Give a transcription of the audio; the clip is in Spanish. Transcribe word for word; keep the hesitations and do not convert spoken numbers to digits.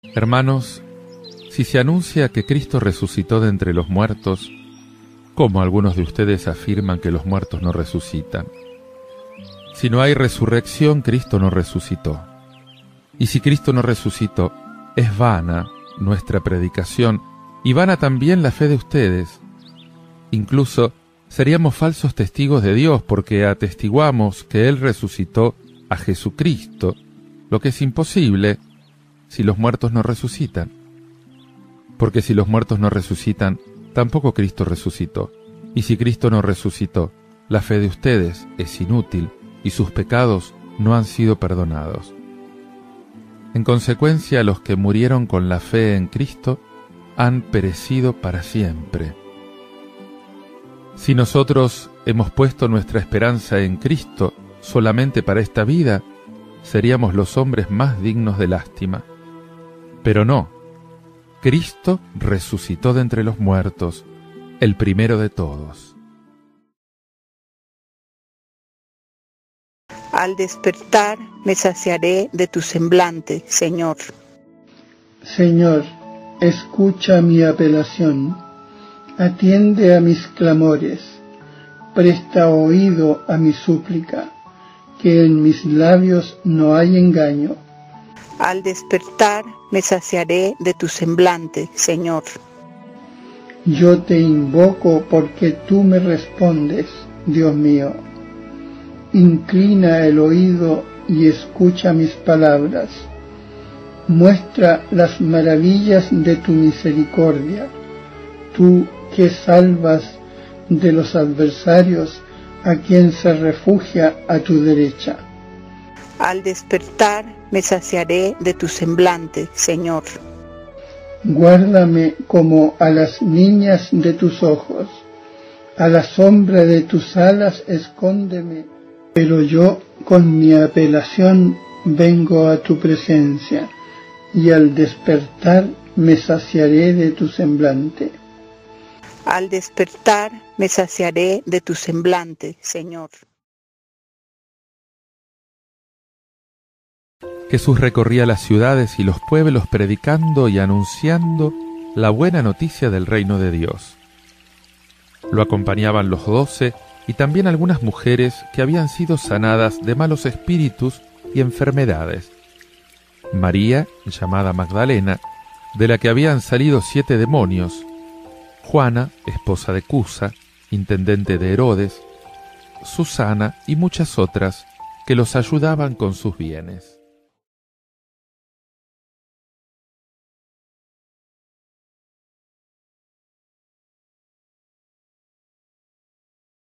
Hermanos, si se anuncia que Cristo resucitó de entre los muertos, ¿cómo algunos de ustedes afirman que los muertos no resucitan? Si no hay resurrección, Cristo no resucitó. Y si Cristo no resucitó, es vana nuestra predicación y vana también la fe de ustedes. Incluso seríamos falsos testigos de Dios porque atestiguamos que Él resucitó a Jesucristo, lo que es imposible si los muertos no resucitan. Porque si los muertos no resucitan, tampoco Cristo resucitó. Y si Cristo no resucitó, la fe de ustedes es inútil y sus pecados no han sido perdonados. En consecuencia, los que murieron con la fe en Cristo han perecido para siempre. Si nosotros hemos puesto nuestra esperanza en Cristo solamente para esta vida, seríamos los hombres más dignos de lástima. Pero no, Cristo resucitó de entre los muertos, el primero de todos. Al despertar me saciaré de tu semblante, Señor. Señor, escucha mi apelación, atiende a mis clamores, presta oído a mi súplica, que en mis labios no hay engaño. Al despertar me saciaré de tu semblante, Señor. Yo te invoco porque tú me respondes, Dios mío. Inclina el oído y escucha mis palabras. Muestra las maravillas de tu misericordia, tú que salvas de los adversarios a quien se refugia a tu derecha. Al despertar me saciaré de tu semblante, Señor. Guárdame como a las niñas de tus ojos, a la sombra de tus alas escóndeme, pero yo con mi apelación vengo a tu presencia, y al despertar me saciaré de tu semblante. Al despertar me saciaré de tu semblante, Señor. Jesús recorría las ciudades y los pueblos predicando y anunciando la buena noticia del reino de Dios. Lo acompañaban los doce y también algunas mujeres que habían sido sanadas de malos espíritus y enfermedades. María, llamada Magdalena, de la que habían salido siete demonios; Juana, esposa de Cusa, intendente de Herodes; Susana y muchas otras que los ayudaban con sus bienes.